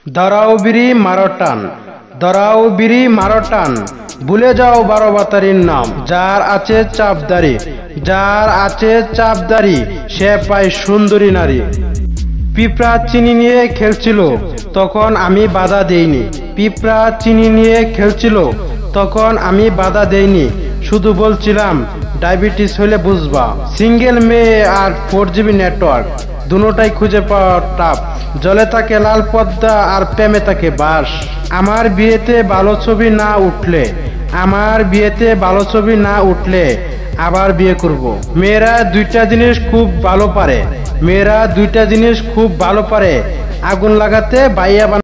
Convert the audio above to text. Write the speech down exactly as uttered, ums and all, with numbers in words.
দাঁড়াও বিড়ি মারো টান, দাঁড়াও বিড়ি মারো টান, ভুলে যাও বারো বাতারির নাম। যার আছে চাপদারি, যার আছে চাপদারি, সে পায় সুন্দরী নারী। পিঁপড়া চিনি নিয়ে খেলছিল, তখন আমি বাধা দেইনি। পিঁপড়া চিনি নিয়ে খেলছিল, তখন আমি বাধা দেইনি। শুধু বলছিলাম ডায়াবেটিস হলে বুঝবা। সিঙ্গেল মেয়ে আর ফোর জিবি নেটওয়ার্ক, দুটোটাই খুঁজে পাওয়া টাফ। জলে থাকে লাল পদ্মা আর প্রেমে থাকে বাস। আমার বিয়েতে ভালো ছবি না উঠলে, আমার বিয়েতে ভালো ছবি না উঠলে আবার বিয়ে করব। মেয়েরা দুইটা জিনিস খুব ভালো পারে, মেয়েরা দুইটা জিনিস খুব ভালো পারে, আগুন লাগাতে বাইয়া বানাতে।